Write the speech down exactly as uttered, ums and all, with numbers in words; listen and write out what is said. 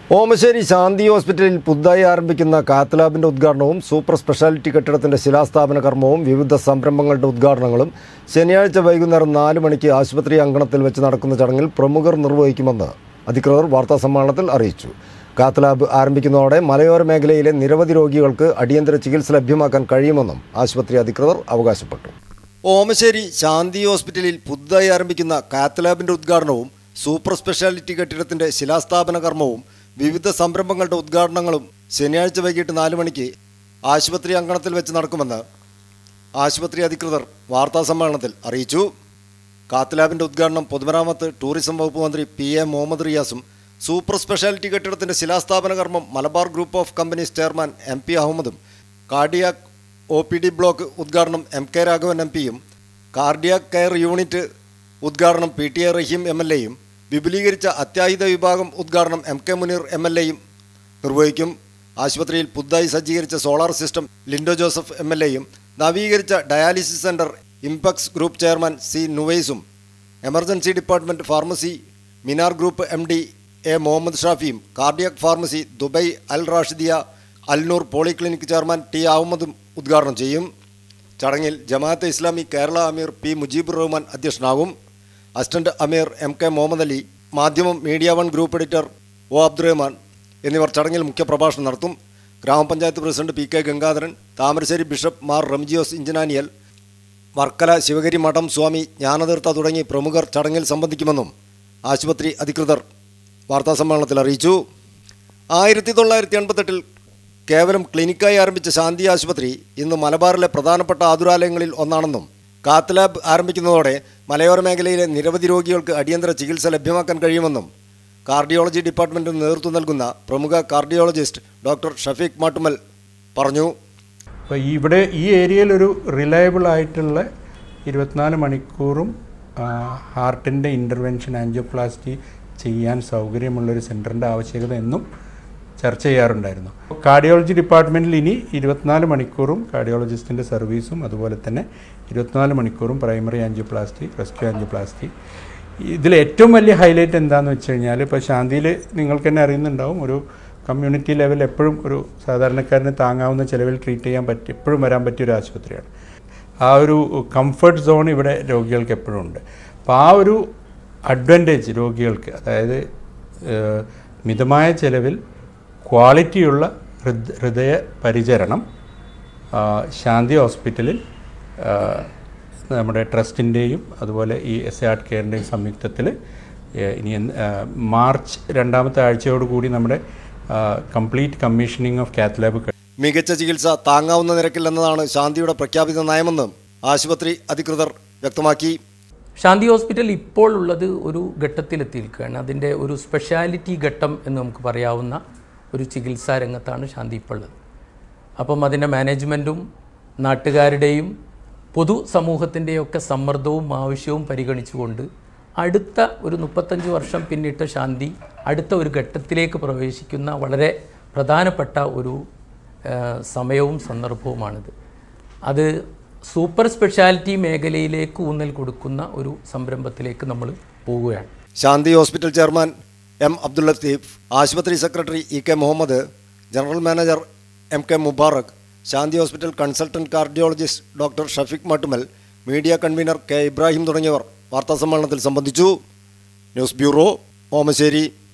ഓമശ്ശേരി ശാന്തി ഹോസ്പിറ്റലിൽ പുതുതായി ആരംഭിക്കുന്ന കാത്ത് ലാബിന്റെ ഉദ്ഘാടനവും സൂപ്പർ സ്പെഷ്യാലിറ്റി കെട്ടിടത്തിന്റെ ശിലാസ്ഥാപന കർമ്മവും വിവിധ സംരംഭങ്ങളുടെ ഉദ്ഘാടനങ്ങളും ശനിയാഴ്ച വൈകുന്നേരം നാല് മണിക്ക് ആശുപത്രി അങ്കണത്തിൽ വെച്ച് നടക്കുന്ന ചടങ്ങിൽ പ്രമുഖർ നിർവഹിക്കുമെന്ന് അധികൃതർ വാർത്താസമ്മേളനത്തിൽ അറിയിച്ചു. കാത്ത് ലാബ് ആരംഭിക്കുന്നതോടെ മലയോര മേഖലയിലെ നിരവധി രോഗികൾക്ക് അടിയന്തര ചികിത്സ ലഭ്യമാക്കാൻ കഴിയുമെന്നും ആശുപത്രി അധികൃതർ അവകാശപ്പെട്ടു. ഓമശ്ശേരി ശാന്തി ഹോസ്പിറ്റലിൽ പുതുതായി ആരംഭിക്കുന്ന കാത്ത് ലാബിന്റെ ഉദ്ഘാടനവും സൂപ്പർ സ്പെഷ്യാലിറ്റി കെട്ടിടത്തിന്റെ ശിലാസ്ഥാപന കർമ്മവും വിവിധ സംരംഭങ്ങളുടെ ഉദ്ഘാടനങ്ങളും ശനിയാഴ്ച വൈകിട്ട് നാല് മണിക്ക് ആശുപത്രി അങ്കണത്തിൽ വെച്ച് നടക്കുമെന്ന് ആശുപത്രി അധികൃതർ വാർത്താസമ്മേളനത്തിൽ അറിയിച്ചു. കാത്ത് ലാബിന്റെ ഉദ്ഘാടനം പൊതുമരാമത്ത് ടൂറിസം വകുപ്പ് മന്ത്രി പി എ മുഹമ്മദ് റിയാസും സൂപ്പർ സ്പെഷ്യാലിറ്റി കെട്ടിടത്തിന്റെ ശിലാസ്ഥാപന കർമ്മം Malabar group of companies chairman M P അഹമ്മദും cardiac O P D block ഉദ്ഘാടനം എം കെ രാഘവൻ എം പിയും കാർഡിയാക് കെയർ യൂണിറ്റ് ഉദ്ഘാടനം P T A Raheem M L എയും വിപുലീകരിച്ച അത്യാഹിത വിഭാഗം ഉദ്ഘാടനം M K Muneer M L എയും നിർവഹിക്കും. ആശുപത്രിയിൽ പുതുതായി സജ്ജീകരിച്ച solar system Linto Joseph M L എയും നവീകരിച്ച dialysis centre Impex group chairman C നുവൈസും emergency department pharmacy Minar group M D A Muhammad ഷാഫിയും cardiac pharmacy Dubai Al Rashidiya Al Noor polyclinic chairman T അഹമ്മദും ഉദ്ഘാടനം ചെയ്യും. ചടങ്ങിൽ ജമാഅത്തെ ഇസ്ലാമി കേരള അമീർ പി മുജീബുർ റഹ്മാൻ അധ്യക്ഷനാകും. അസിസ്റ്റന്റ് അമീർ M K Muhammad Ali, Madhyamam media one group editor O Abdurahman എന്നിവർ ചടങ്ങിൽ മുഖ്യപ്രഭാഷണം നടത്തും. ഗ്രാമപഞ്ചായത്ത് president P K Gangadharan, Thamarassery bishop Mar Remigiose Inchananiyil, Varkala Sivagiri മഠം സ്വാമി ജ്ഞാനതീർത്ഥ തുടങ്ങി പ്രമുഖർ ചടങ്ങിൽ സംബന്ധിക്കുമെന്നും ആശുപത്രി അധികൃതർ വാർത്താസമ്മേളനത്തിൽ അറിയിച്ചു. ആയിരത്തി തൊള്ളായിരത്തി എൺപത്തെട്ടിൽ കേവലം ക്ലിനിക്കായി ആരംഭിച്ച ശാന്തി ആശുപത്രി ഇന്ന് മലബാറിലെ പ്രധാനപ്പെട്ട ആതുരാലയങ്ങളിൽ ഒന്നാണെന്നും കാത്ത് ലാബ് ആരംഭിക്കുന്നതോടെ മലയോര മേഖലയിലെ നിരവധി രോഗികൾക്ക് അടിയന്തര ചികിത്സ ലഭ്യമാക്കാൻ കഴിയുമെന്നും കാർഡിയോളജി ഡിപ്പാർട്ട്മെന്റിന് നേതൃത്വം നൽകുന്ന പ്രമുഖ കാർഡിയോളജിസ്റ്റ് ഡോക്ടർ ഷഫീഖ് മാട്ടുമൽ പറഞ്ഞു. അപ്പോൾ ഇവിടെ ഈ ഏരിയയിൽ ഒരു റിലയബിൾ ആയിട്ടുള്ള ഇരുപത്തിനാല് മണിക്കൂറും ഹാർട്ടിൻ്റെ ഇൻ്റർവെൻഷൻ ആൻജിയോപ്ലാസ്റ്റി ചെയ്യാൻ സൗകര്യമുള്ളൊരു സെൻറ്ററിൻ്റെ ആവശ്യകത എന്നും ചർച്ച ചെയ്യാറുണ്ടായിരുന്നു. കാർഡിയോളജി ഡിപ്പാർട്ട്മെൻറ്റിൽ ഇനി ഇരുപത്തിനാല് മണിക്കൂറും കാർഡിയോളജിസ്റ്റിൻ്റെ സർവീസും അതുപോലെ തന്നെ ഇരുപത്തിനാല് മണിക്കൂറും പ്രൈമറി ആൻജിയോപ്ലാസ്റ്റി, റെസ്ക്യൂ ആൻജിയോപ്ലാസ്റ്റി. ഇതിൽ ഏറ്റവും വലിയ ഹൈലൈറ്റ് എന്താണെന്ന് വെച്ച് കഴിഞ്ഞാൽ, ഇപ്പോൾ ശാന്തിയിൽ നിങ്ങൾക്ക് തന്നെ അറിയുന്നുണ്ടാവും, ഒരു കമ്മ്യൂണിറ്റി ലെവൽ എപ്പോഴും ഒരു സാധാരണക്കാരന് താങ്ങാവുന്ന ചിലവിൽ ട്രീറ്റ് ചെയ്യാൻ പറ്റി എപ്പോഴും വരാൻ പറ്റിയൊരു ആശുപത്രിയാണ്. ആ ഒരു കംഫർട്ട് സോൺ ഇവിടെ രോഗികൾക്ക് എപ്പോഴും ഉണ്ട്. അപ്പോൾ ആ ഒരു അഡ്വാൻറ്റേജ് രോഗികൾക്ക്, അതായത് മിതമായ ചിലവിൽ ക്വാളിറ്റിയുള്ള ഹൃദ ഹൃദയ പരിചരണം ശാന്തി ഹോസ്പിറ്റലിൽ നമ്മുടെ ട്രസ്റ്റിൻ്റെയും അതുപോലെ ഈ എസ് എ ആർട്ട് കെയറിൻ്റെയും സംയുക്തത്തിൽ ഇനി മാർച്ച് രണ്ടാമത്തെ ആഴ്ചയോടുകൂടി നമ്മുടെ complete commissioning of cath lab. മികച്ച ചികിത്സ താങ്ങാവുന്ന നിരക്കില്ലെന്നതാണ് ശാന്തിയുടെ പ്രഖ്യാപിത നയമെന്നും ആശുപത്രി അധികൃതർ വ്യക്തമാക്കി. ശാന്തി ഹോസ്പിറ്റൽ ഇപ്പോൾ ഉള്ളത് ഒരു ഘട്ടത്തിലെത്തിയിരിക്കുകയാണ്. അതിൻ്റെ ഒരു സ്പെഷ്യാലിറ്റി ഘട്ടം എന്ന് നമുക്ക് പറയാവുന്ന ഒരു ചികിത്സാ രംഗത്താണ് ശാന്തി ഇപ്പോൾ ഉള്ളത്. അപ്പം അതിൻ്റെ മാനേജ്മെൻറ്റും നാട്ടുകാരുടെയും പൊതുസമൂഹത്തിൻ്റെയൊക്കെ സമ്മർദ്ദവും ആവശ്യവും പരിഗണിച്ചുകൊണ്ട് അടുത്ത ഒരു മുപ്പത്തഞ്ച് വർഷം പിന്നിട്ട ശാന്തി അടുത്ത ഒരു ഘട്ടത്തിലേക്ക് പ്രവേശിക്കുന്ന വളരെ പ്രധാനപ്പെട്ട ഒരു സമയവും സന്ദർഭവുമാണിത്. അത് സൂപ്പർ സ്പെഷ്യാലിറ്റി മേഖലയിലേക്ക് ഊന്നൽ കൊടുക്കുന്ന ഒരു സംരംഭത്തിലേക്ക് നമ്മൾ പോവുകയാണ്. Shanti hospital chairman M Abdul Latheef, ആശുപത്രി secretary E K Muhammad, general manager M K Mubarak, Shanti hospital consultant cardiologist doctor Shafeeq Mattumal, media convener K Ibrahim തുടങ്ങിയവർ വാർത്താസമ്മേളനത്തിൽ സംബന്ധിച്ചു. News bureau, Omassery.